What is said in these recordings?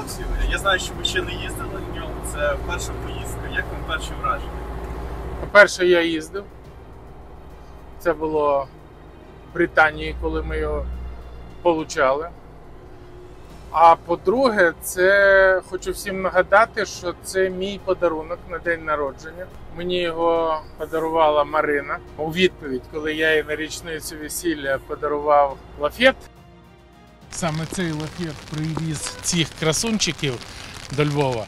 емоції? Я знаю, що ви ще не їздили в ньому, це перша поїздка. Як вам перші враження? По-перше, я їздив. Це було в Британії, коли ми його получали. А по-друге, це хочу всім нагадати, що це мій подарунок на день народження. Мені його подарувала Марина. У відповідь, коли я їй на річницю весілля подарував лафет. Саме цей лафет привіз цих красунчиків до Львова.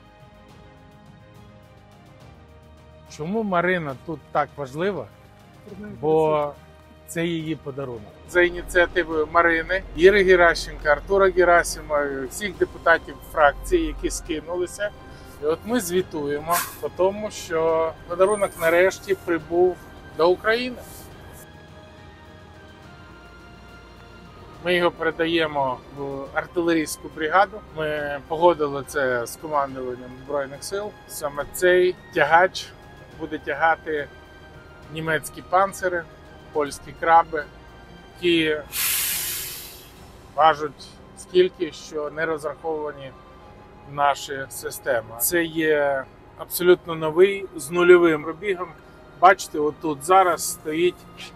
Чому Марина тут так важлива? Бо це її подарунок. За ініціативою Марини, Іри Геращенко, Артура Герасимова, всіх депутатів фракції, які скинулися. І от ми звітуємо по тому, що подарунок нарешті прибув до України. Ми його передаємо в артилерійську бригаду. Ми погодили це з командуванням Збройних сил. Саме цей тягач буде тягати німецькі панцири, польські краби, які важать стільки, що не розраховані наші системи. Це є абсолютно новий, з нульовим пробігом. Бачите, отут зараз стоїть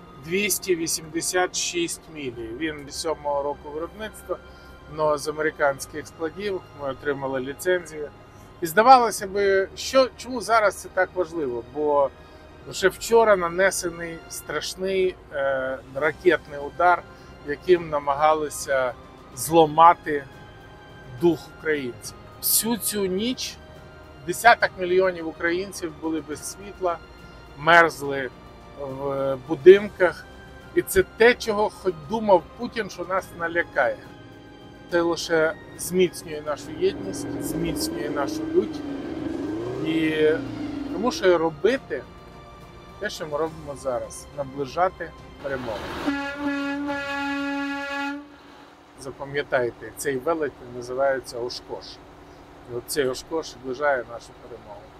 286 мілі. Він 7-го року виробництва, але з американських складів ми отримали ліцензію. І здавалося б, чому зараз це так важливо? Бо лише вчора нанесений страшний ракетний удар, яким намагалися зламати дух українців. Всю цю ніч десяток мільйонів українців були без світла, мерзли в будинках. І це те, чого хоч думав Путін, що нас налякає. Це лише зміцнює нашу єдність, зміцнює нашу лють. І тому що робити те, що ми робимо зараз – наближати перемогу. Запам'ятайте, цей велетень називається Ошкош. І от цей Ошкош наближає нашу перемогу.